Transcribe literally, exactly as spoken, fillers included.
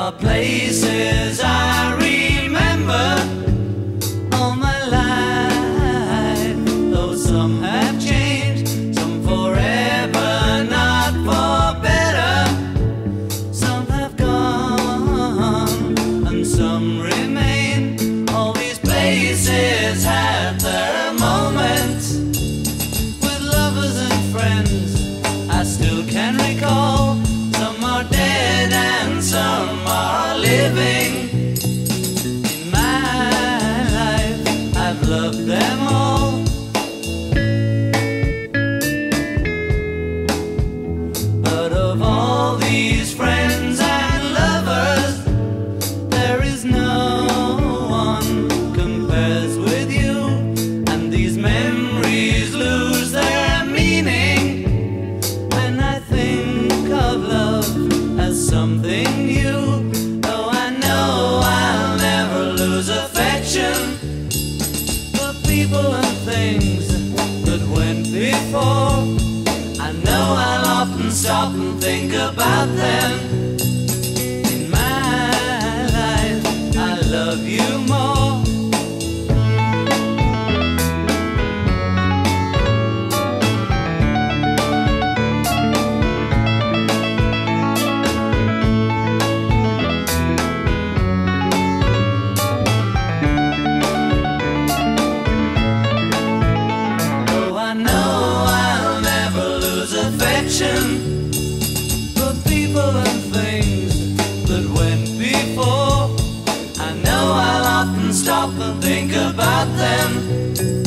are places I remember all my life, though some have changed, some forever, not for better. Some have gone and some remain. All these places have their moments with lovers and friends I still can recall. Some are dead and some are living. In my life I've loved them all, but of all these friends and lovers, there is no one compares with you. And these memories lose their meaning when I think of love as something new. Though I know I'll never lose affection for people and things that went before. I know I'll often stop and think about them. In my life I love you more. For people and things that went before, I know I'll often stop and think about them.